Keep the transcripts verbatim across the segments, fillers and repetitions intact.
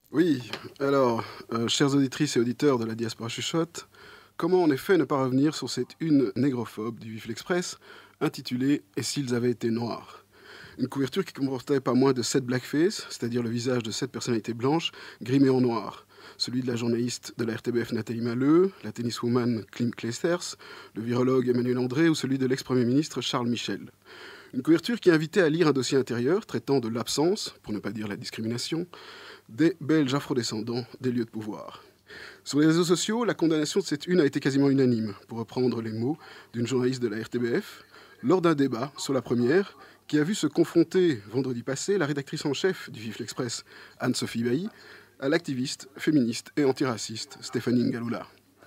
Oui, alors, euh, chères auditrices et auditeurs de la Diaspora Chuchote, comment en effet ne pas revenir sur cette une négrophobe du Vif l'Express, intitulée « Et s'ils avaient été noirs ?» Une couverture qui comportait pas moins de sept blackface, c'est-à-dire le visage de sept personnalités blanches, grimées en noir. Celui de la journaliste de la R T B F Nathalie Maheu, la tenniswoman Kim Clijsters, le virologue Emmanuel André ou celui de l'ex-premier ministre Charles Michel. Une couverture qui invitait à lire un dossier intérieur traitant de l'absence, pour ne pas dire la discrimination, des Belges afrodescendants des lieux de pouvoir. Sur les réseaux sociaux, la condamnation de cette une a été quasiment unanime, pour reprendre les mots d'une journaliste de la R T B F, lors d'un débat sur la première, qui a vu se confronter vendredi passé la rédactrice en chef du Vif l'Express, Anne-Sophie Bailly, à l'activiste, féministe et antiraciste Stéphanie Ngaloula.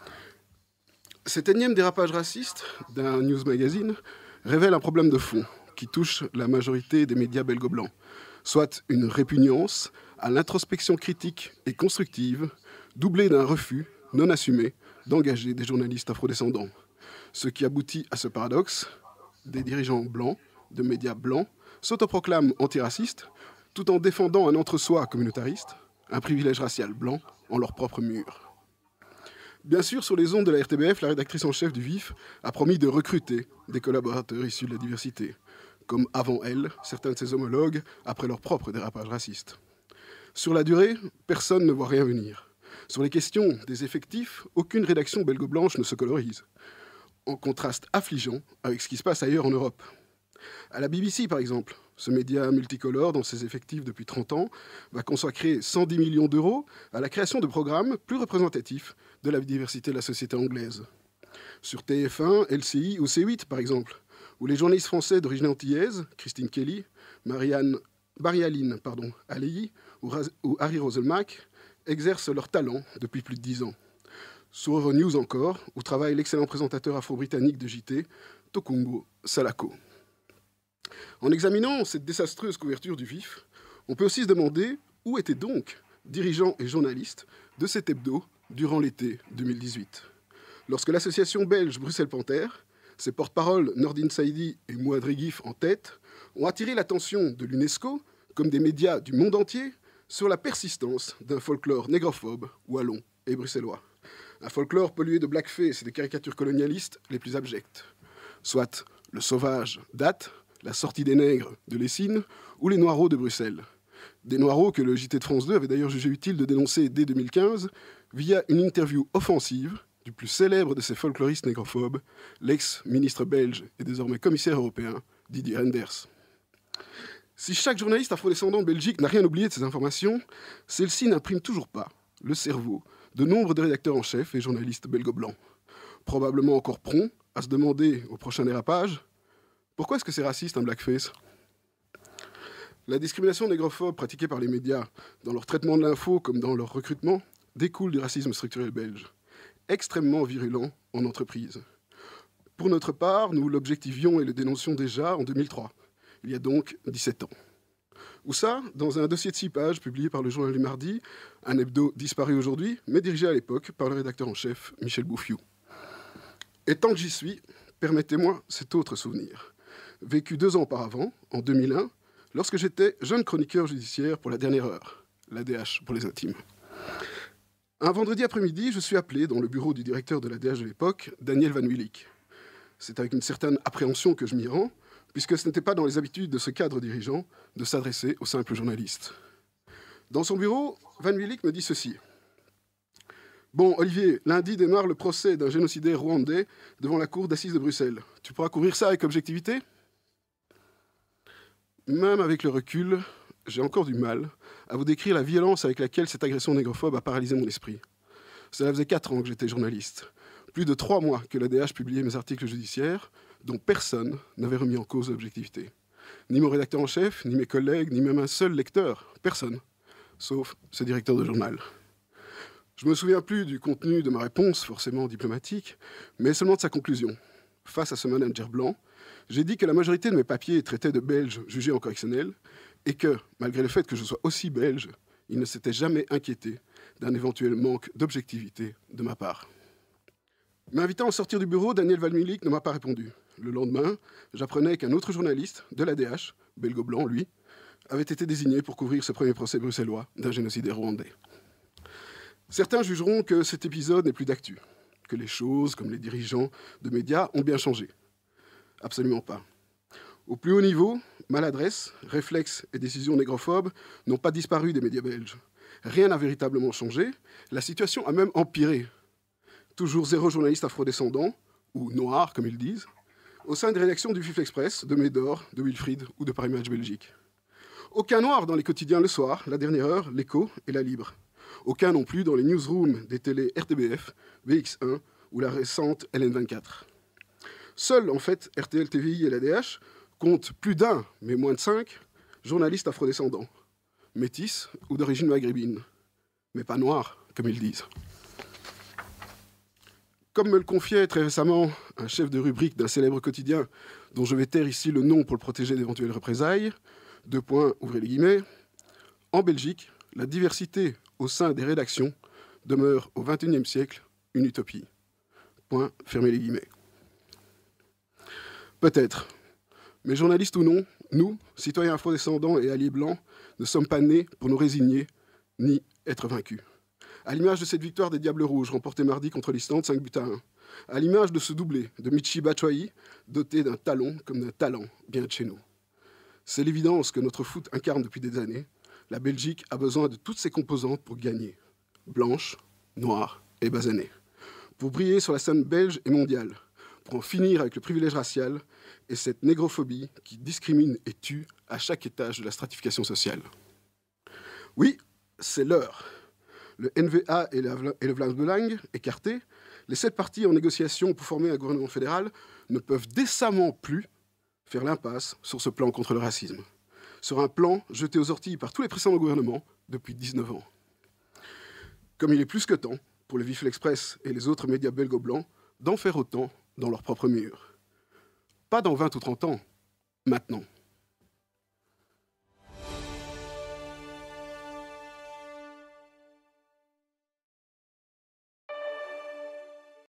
Cet énième dérapage raciste d'un news magazine révèle un problème de fond qui touche la majorité des médias belgo-blancs, soit une répugnance à l'introspection critique et constructive, doublée d'un refus non assumé d'engager des journalistes afrodescendants. Ce qui aboutit à ce paradoxe, des dirigeants blancs, de médias blancs, s'autoproclament antiracistes, tout en défendant un entre-soi communautariste, un privilège racial blanc en leur propre mur. Bien sûr, sur les ondes de la R T B F, la rédactrice en chef du Vif a promis de recruter des collaborateurs issus de la diversité, comme avant elle, certains de ses homologues, après leur propre dérapage raciste. Sur la durée, personne ne voit rien venir. Sur les questions des effectifs, aucune rédaction belgo-blanche ne se colorise, en contraste affligeant avec ce qui se passe ailleurs en Europe. À la B B C, par exemple, ce média multicolore, dans ses effectifs depuis trente ans, va consacrer cent dix millions d'euros à la création de programmes plus représentatifs de la diversité de la société anglaise. Sur T F un, L C I ou C huit, par exemple, où les journalistes français d'origine antillaise, Christine Kelly, Marianne, Barry-Aline pardon, Aleyi ou, ou Harry Roselmack, exercent leur talent depuis plus de dix ans. Sur Euronews encore, où travaille l'excellent présentateur afro-britannique de J T, Tokunbo Salako. En examinant cette désastreuse couverture du Vif, on peut aussi se demander où étaient donc dirigeants et journalistes de cet hebdo durant l'été deux mille dix-huit. Lorsque l'association belge Bruxelles Panthère, ses porte-paroles Nordine Saidi et Mouad Reguif en tête, ont attiré l'attention de l'UNESCO, comme des médias du monde entier, sur la persistance d'un folklore négrophobe, wallon et bruxellois. Un folklore pollué de blackface et de caricatures colonialistes les plus abjectes. Soit le sauvage date, la sortie des nègres de Lessines ou les noireaux de Bruxelles. Des noireaux que le J T de France deux avait d'ailleurs jugé utile de dénoncer dès deux mille quinze via une interview offensive du plus célèbre de ces folkloristes négrophobes, l'ex-ministre belge et désormais commissaire européen, Didier Reynders. Si chaque journaliste afrodescendant de Belgique n'a rien oublié de ces informations, celles-ci n'impriment toujours pas le cerveau de nombre de rédacteurs en chef et journalistes belgo-blancs, probablement encore prompts à se demander au prochain dérapage « Pourquoi est-ce que c'est raciste un blackface ?» La discrimination négrophobe pratiquée par les médias dans leur traitement de l'info comme dans leur recrutement découle du racisme structurel belge, extrêmement virulent en entreprise. Pour notre part, nous l'objectivions et le dénoncions déjà en deux mille trois, il y a donc dix-sept ans. Où ça, dans un dossier de six pages publié par le Journal du Mardi, un hebdo disparu aujourd'hui, mais dirigé à l'époque par le rédacteur en chef Michel Bouffiou. Et tant que j'y suis, permettez-moi cet autre souvenir. Vécu deux ans auparavant, en deux mille un, lorsque j'étais jeune chroniqueur judiciaire pour La Dernière Heure, l'A D H pour les intimes. Un vendredi après-midi, je suis appelé dans le bureau du directeur de l'A D H de l'époque, Daniel Van Willik. C'est avec une certaine appréhension que je m'y rends, puisque ce n'était pas dans les habitudes de ce cadre dirigeant de s'adresser aux simples journalistes. Dans son bureau, Van Willik me dit ceci. « Bon, Olivier, lundi démarre le procès d'un génocidaire rwandais devant la cour d'assises de Bruxelles. Tu pourras couvrir ça avec objectivité ?» Même avec le recul, j'ai encore du mal à vous décrire la violence avec laquelle cette agression négrophobe a paralysé mon esprit. Cela faisait quatre ans que j'étais journaliste. Plus de trois mois que l'A D H publiait mes articles judiciaires, dont personne n'avait remis en cause l'objectivité. Ni mon rédacteur en chef, ni mes collègues, ni même un seul lecteur. Personne. Sauf ce directeur de journal. Je ne me souviens plus du contenu de ma réponse, forcément diplomatique, mais seulement de sa conclusion. Face à ce manager blanc, j'ai dit que la majorité de mes papiers traitaient de Belges jugés en correctionnel et que, malgré le fait que je sois aussi belge, il ne s'était jamais inquiété d'un éventuel manque d'objectivité de ma part. M'invitant à sortir du bureau, Daniel Van Willik ne m'a pas répondu. Le lendemain, j'apprenais qu'un autre journaliste de l'A D H, belgo-blanc lui, avait été désigné pour couvrir ce premier procès bruxellois d'un génocidaire rwandais. Certains jugeront que cet épisode n'est plus d'actu, que les choses, comme les dirigeants de médias, ont bien changé. Absolument pas. Au plus haut niveau, maladresse, réflexes et décisions négrophobes n'ont pas disparu des médias belges. Rien n'a véritablement changé, la situation a même empiré. Toujours zéro journaliste afrodescendant, ou noir comme ils disent, au sein des rédactions du Vif Express, de Médor, de Wilfried ou de Paris Match Belgique. Aucun noir dans les quotidiens Le Soir, La Dernière Heure, L'Écho et La Libre. Aucun non plus dans les newsrooms des télés R T B F, V X un ou la récente L N vingt-quatre. Seuls, en fait, R T L T V I et l'A D H comptent plus d'un, mais moins de cinq, journalistes afrodescendants, métis ou d'origine maghrébine, mais pas noirs, comme ils disent. Comme me le confiait très récemment un chef de rubrique d'un célèbre quotidien, dont je vais taire ici le nom pour le protéger d'éventuelles représailles, deux points, ouvrez les guillemets, en Belgique, la diversité au sein des rédactions demeure au vingt et unième siècle une utopie. Point, fermez les guillemets. Peut-être, mais journalistes ou non, nous, citoyens afrodescendants et alliés blancs, ne sommes pas nés pour nous résigner ni être vaincus. À l'image de cette victoire des Diables Rouges remportée mardi contre l'Islande cinq buts à un, à l'image de ce doublé de Michy Batshuayi, doté d'un talon comme d'un talent bien de chez nous. C'est l'évidence que notre foot incarne depuis des années. La Belgique a besoin de toutes ses composantes pour gagner. Blanche, noire et basanée. Pour briller sur la scène belge et mondiale. Pour en finir avec le privilège racial et cette négrophobie qui discrimine et tue à chaque étage de la stratification sociale. Oui, c'est l'heure. Le N V A et, la, et le Vlaams Belang écartés, les sept partis en négociation pour former un gouvernement fédéral ne peuvent décemment plus faire l'impasse sur ce plan contre le racisme. Sur un plan jeté aux orties par tous les précédents gouvernements depuis dix-neuf ans. Comme il est plus que temps, pour le Vif Express et les autres médias belgo-blancs, d'en faire autant dans leurs propres murs. Pas dans vingt ou trente ans, maintenant.